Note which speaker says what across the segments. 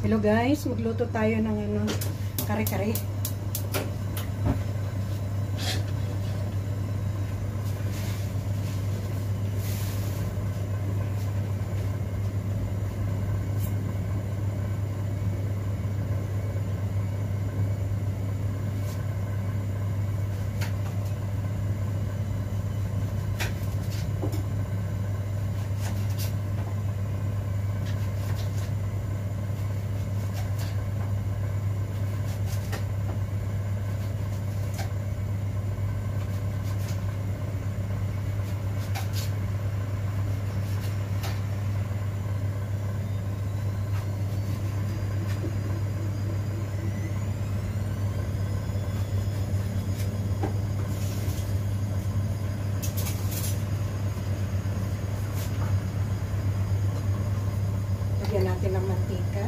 Speaker 1: Hello guys, magluto tayo ng kare-kare. Lagyan natin ng mantika.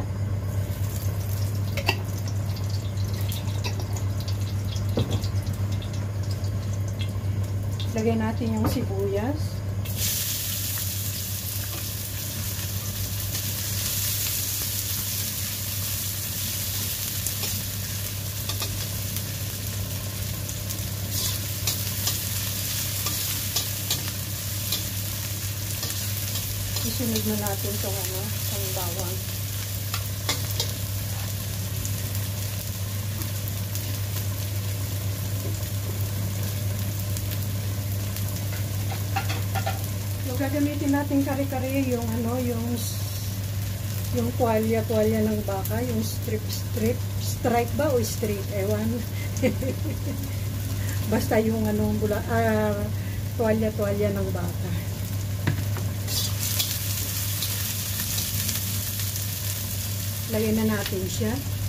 Speaker 1: Lagyan natin yung sibuyas. Isunod na natin itong itong bawang. Yung gagamitin natin kare-kare yung yung tuwalya ng baka, yung stripe ba o strip, ewan. Basta yung tuwalya ng baka. Lagyan na natin siya.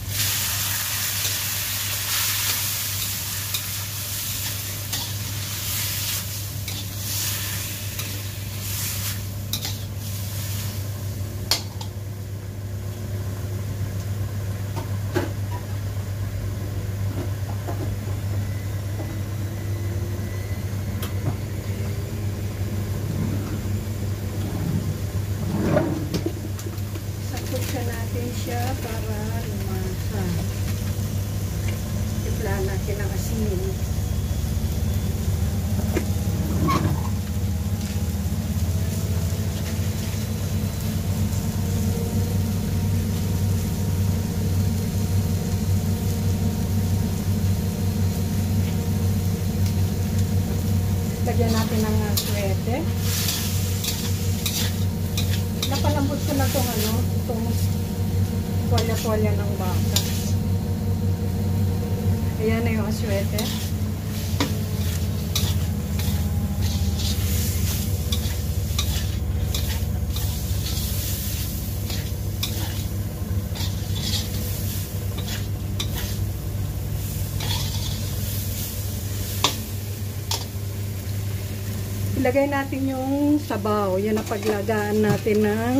Speaker 1: Natin siya para lumasa. Tipla natin ang asin. Lagyan natin ng suwete. Napalambot ko na itong tuwalya ng baka. Ayan na yung aswete. Ilagay natin yung sabaw. Yan ang paglagaan natin ng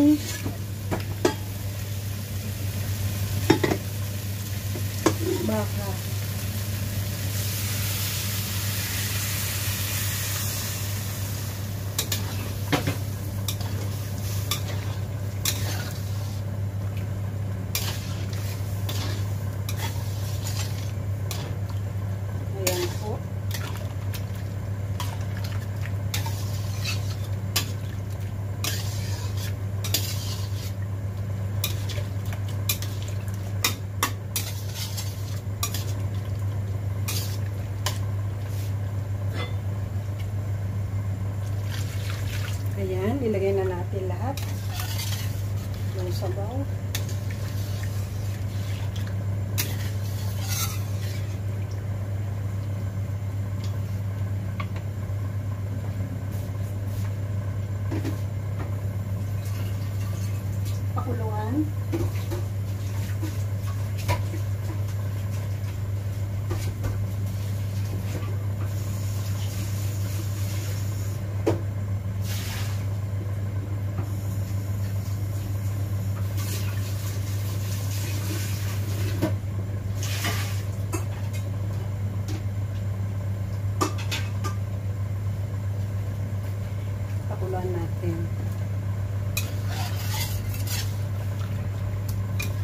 Speaker 1: baka. Ayan po. Ayan, ilagay na natin lahat yung sabaw. Pakuluan. Pakuluan natin.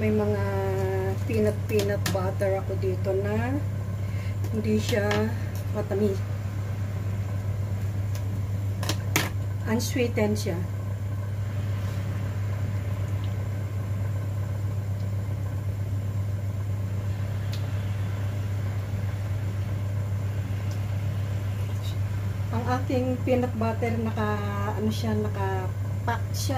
Speaker 1: may mga peanut butter ako dito na hindi siya matamis. Unsweetened siya. Ang aking peanut butter naka-pack siya.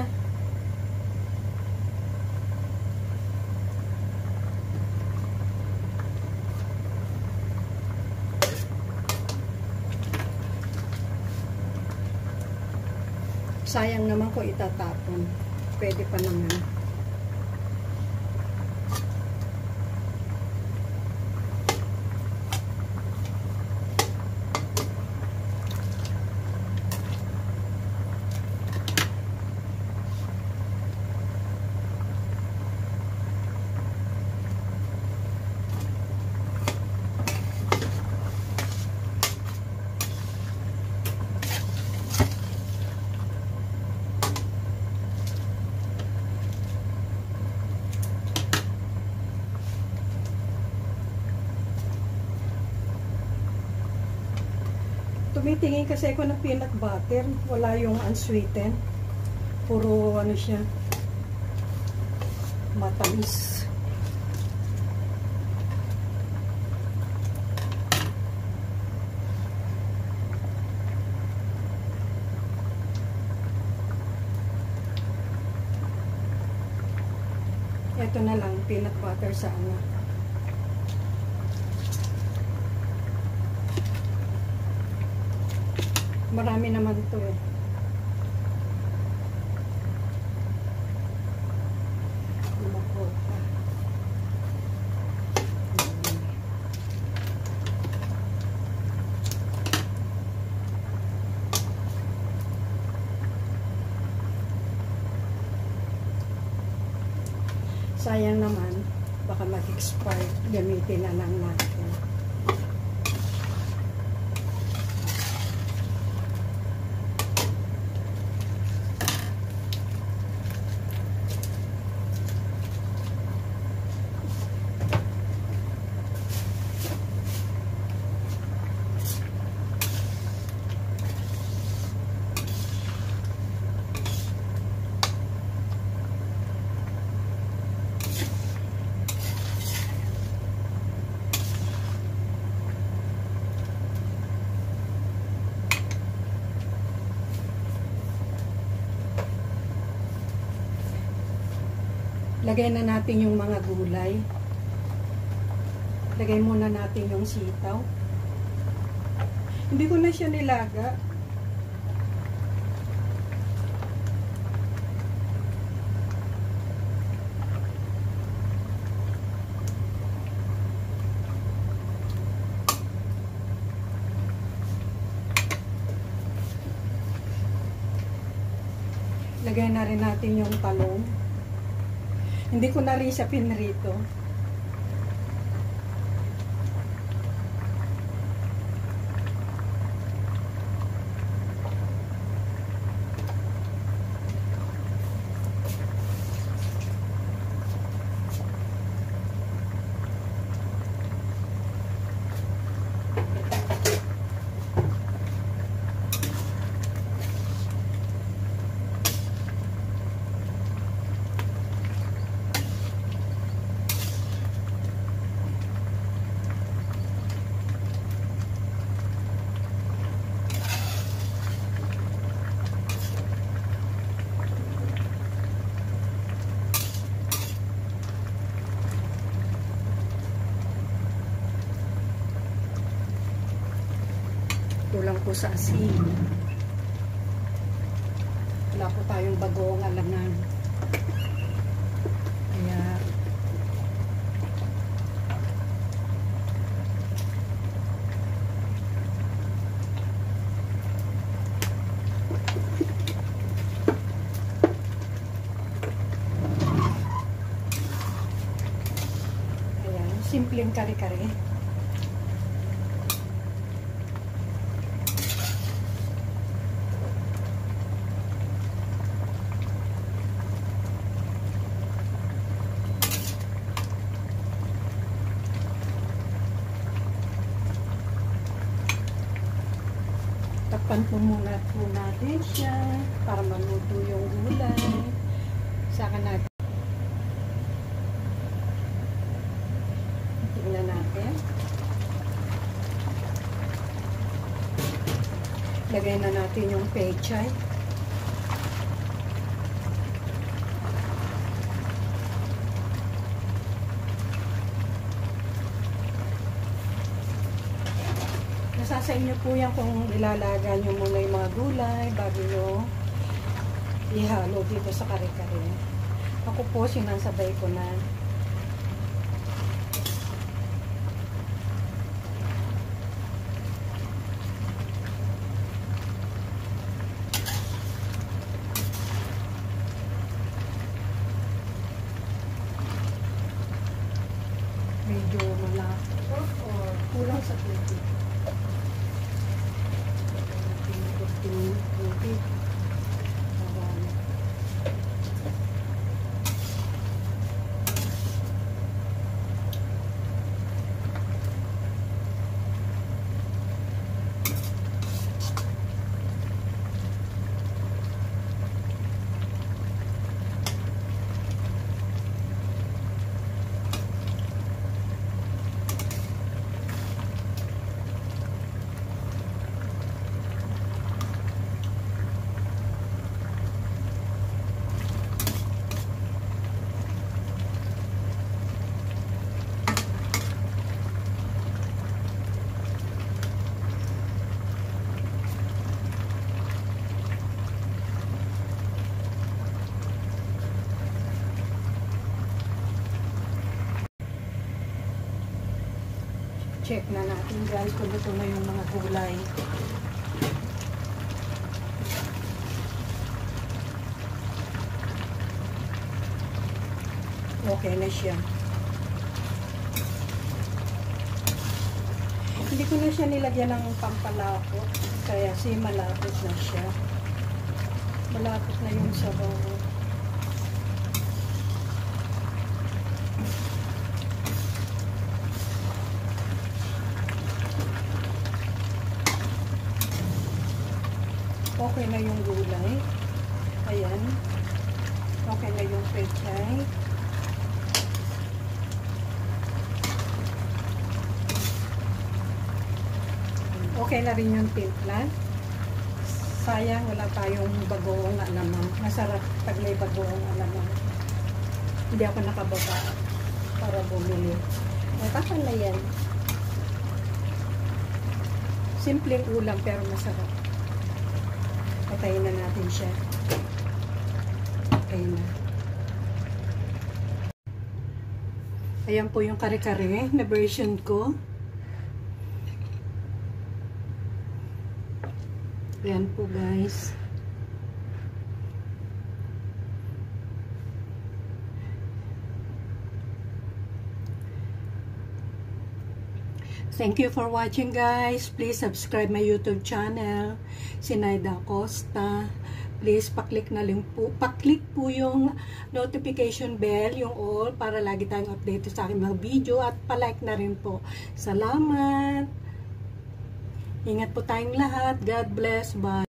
Speaker 1: Sayang naman ko itatapon. Pwede pa naman. Tumitingin kasi ako ng peanut butter. Wala yung unsweetened. Puro ano siya. Matamis. Ito na lang, peanut butter sa ano. Marami naman to eh. Sayang naman, baka mag-expire. Gamitin na lang natin. Lagay na natin yung mga gulay. Lagay muna natin yung sitaw. Hindi ko na siya nilaga. Lagay na rin natin yung talong. Hindi ko na rin siya pinrito. Kulang po sa asin. Wala po tayong bagoong alangan. Kaya simpleng kare-kare. Takpan po muna po natin siya para maluto yung gulay. Saka natin. Tingnan natin. Lagay na natin yung pechay. Nasa sa inyo po yan kung ilalaga nyo muna yung mga gulay bago nyo ihalo dito sa kare-kare. Ako po sinasabay ko na. Medyo malapot or kulang sa tubig. Tubig. Check na natin guys kung luto na yung mga gulay. Okay na siya. Hindi ko na siya nilagyan ng pampalapot. Kaya malapot na siya. Malapot na yung sabaw. Okay na yung gulay. Ayan. Okay na yung pechay. Okay na rin yung timpla. Sayang wala tayong bagoong alamang. Masarap pag may bagoong alamang. Hindi ako nakababa para bumili. Natakan na yan. Simpleng ulam pero masarap. Patayin na natin siya. Okay na. Ayan po yung kare-kare na version ko. Ayan po guys. Thank you for watching guys. Please subscribe my YouTube channel, Sinaida Acosta. Please paklik po yung notification bell, yung all, para lagi tayong update sa aking mga video at palike na rin po. Salamat. Ingat po tayong lahat. God bless. Bye.